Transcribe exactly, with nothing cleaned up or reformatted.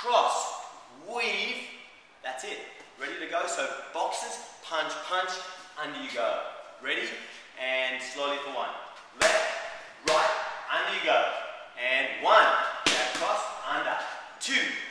cross, weave. That's it. Ready to go? So boxes, punch, punch, under you go. Ready? And slowly for one. Left, right, under you go. And one. Back cross, under. Two.